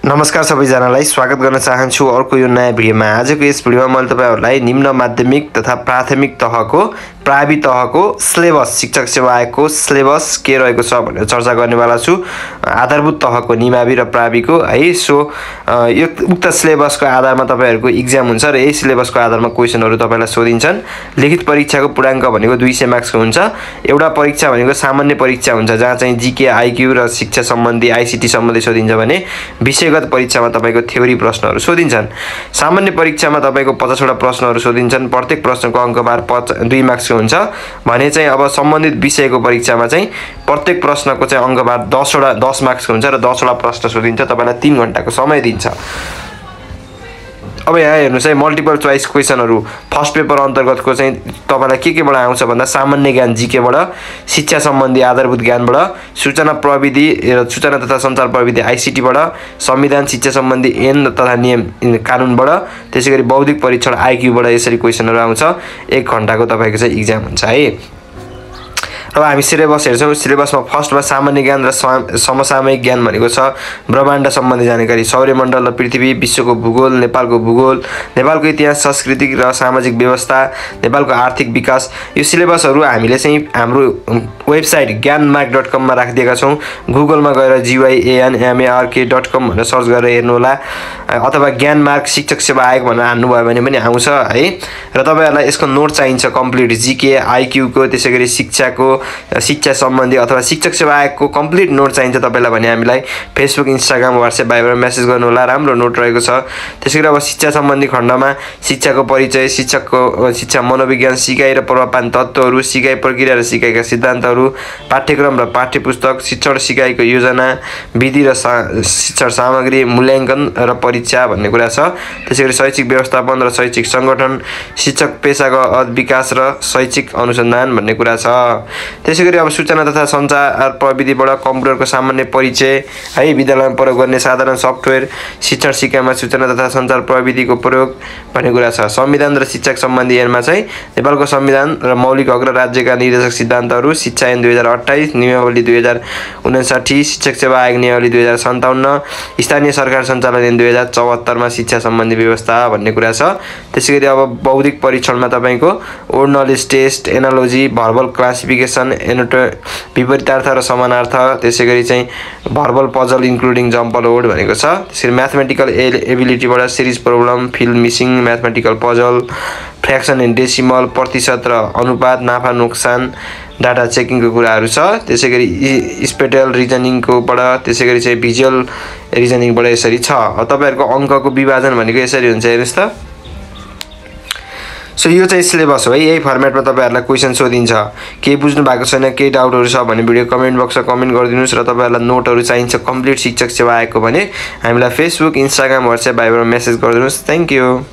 नमस्कार सबैजनालाई स्वागत गर्न चाहन्छु अर्को यो नयाँ भिडियोमा। आजको यस भिडियोमा मैले तपाईहरुलाई निम्न माध्यमिक तथा प्राथमिक तहको प्रावि तहको सिलेबस शिक्षक सेवा आयोगको सिलेबस के रहेको छ भनेर चर्चा गर्नेवाला छु। आधारभूत तहको निमावि र प्राविको है। सो यो उक्त सिलेबसको आधारमा तपाईहरुको एक्जाम हुन्छ र यही सिलेबसको आधारमा क्वेशनहरु तपाईलाई सोधिन्छन्। लिखित परीक्षाको पूर्णाङ्क भनेको 200 मार्क्सको हुन्छ। एउटा परीक्षा भनेको सामान्य परीक्षा हुन्छ जहाँ चाहिँ जीके आईक्यू र शिक्षा सम्बन्धी आईसीटी सम्बन्धी सोधिन्छ भने विषयगत परीक्षामा तपाईको थ्योरी प्रश्नहरु सोधिन्छन्। सामान्य परीक्षामा तपाईको 50 वटा प्रश्नहरु सोधिन्छन्। प्रत्येक प्रश्नको अंकभार 2 मार्क्स हुन्छ भने चाहिँ अब सम्बन्धित विषयको परीक्षामा चाहिँ प्रत्येक प्रश्नको चाहिँ अंकभार 10 मार्क्स हुन्छ र 10 वटा प्रश्न सोधिन्छ। तपाईलाई 3 घण्टाको समय दिन्छ। अब यहाँ हेर्नुस् है मल्टिपल चोइस क्वेशनहरु फर्स्ट पेपर अन्तर्गतको चाहिँ तपाईलाई केबाट आउँछ भन्दा सामान्य ज्ञान जीके बाट, शिक्षा सम्बन्धी आधारभूत ज्ञानबाट, सूचना प्रविधि र सूचना तथा सञ्चार प्रविधि आईसीटी बाट, संविधान शिक्षा सम्बन्धी ऐन तथा नियम कानुनबाट, त्यसैगरी बौद्धिक परीक्षण आईक्यू बाट यसरी क्वेशनहरु आउँछ। 1 घण्टाको तपाईको चाहिँ एक्जाम हुन्छ है। अब हामी सिलेबस हेर्छौं। सिलेबसमा फर्स्टमा सामान्य ज्ञान र समसामयिक ज्ञान भनेको छ ब्रह्माण्ड सम्बन्धी जानकारी, सौर्यमण्डल र पृथ्वी, विश्वको भूगोल, नेपालको भूगोल, नेपालको इतिहास, सांस्कृतिक र सामाजिक व्यवस्था, नेपालको आर्थिक विकास। यो सिलेबसहरु हामीले चाहिँ हाम्रो वेबसाइट ज्ञानमार्क.com मा राखिदिएका छौं। गुगलमा गएर gyanmark.com भनेर सर्च गरेर हेर्नु होला अथवा ज्ञानमार्क शिक्षक सेवा आयोग भनेर हान्नु भयो भने पनि आउँछ है। र तपाईहरुलाई यसको नोट चाहिन्छ कम्प्लिट जीके आईक्यू को, त्यसैगरी शिक्षा सम्बन्धी अथवा शिक्षक सेवा आयोगको कम्प्लिट नोट चाहिन्छ तपाईलाई भने हामीलाई Facebook, Instagram, WhatsApp, Viber message गर्नु होला। राम्रो नोट रहेको छ। त्यसैगरी अब शिक्षा सम्बन्धी खण्डमा शिक्षाको परिचय, शिक्षा मनोविज्ञान, सिकाइ र प्रभावपान तत्त्वहरु, सिकाइ प्रक्रिया र सिकाइका सिद्धान्तहरु, पाठ्यक्रम र पाठ्यपुस्तक, शिक्षण सिकाइको योजना, विधि र शिक्षण सामग्री, मूल्याङ्कन र परीक्षा भन्ने कुरा छ। त्यसैगरी शैक्षिक व्यवस्थापन र शैक्षिक संगठन, शिक्षक पेशागत विकास र शैक्षिक अनुसन्धान भन्ने कुरा छ। त्यसैगरी अब सूचना तथा सञ्चार प्रविधिबाट कम्प्युटरको सामान्य परिचय है, विद्यालयमा प्रयोग गर्ने साधारण सफ्टवेयर, शिक्षण सिकाइमा सूचना तथा सञ्चार प्रविधिको प्रयोग भन्ने कुरा छ। संविधान र शिक्षा सम्बन्धी ऐनमा चाहिँ नेपालको संविधान र मौलिक हक र राज्यका निर्देशक सिद्धान्तहरु, शिक्षा ऐन 2028, नियमावली 2059, शिक्षक सेवा आयोग नियमावली 2057, स्थानीय सरकार सञ्चालन ऐन 2074 मा शिक्षा सम्बन्धी व्यवस्था भन्ने कुरा छ। त्यसैगरी अब बौद्धिक परीक्षणमा तपाईको word knowledge test, analogy, verbal classification, विपरीतार्थ र समानार्थ, त्यसैगरी चाहिँ verbal puzzle including jumble word भनेको छ। त्यसैगरी म्याथमेटिकल एबिलिटीबाट series problem, field missing, mathematical puzzle, fraction and decimal, प्रतिशत र अनुपात, नाफा नोक्सान, डाटा चेकिङको कुराहरु छ। त्यसैगरी स्पेटियल रिजनिङको बाट, त्यसैगरी चाहिँ भिजुअल रिजनिङबाट यसरी छ। तपाईहरुको अंकको विभाजन भनेको यसरी हुन्छ हेर्नुस् त। सो यो चाहिँ सिलेबस हो है। यही फर्मेटमा तपाईहरुलाई क्वेशन सोधिन्छ। के बुझ्नु भएको छैन, के डाउटहरु छ भने भिडियो कमेन्ट बक्समा कमेन्ट गरिदिनुस्। र तपाईहरुलाई नोटहरु चाहिन्छ कम्प्लिट शिक्षक सेवा आयोगको भने हामीलाई फेसबुक, इन्स्टाग्राम, व्हाट्सएप, भाइबरमा मेसेज गरिदिनुस्। Thank you.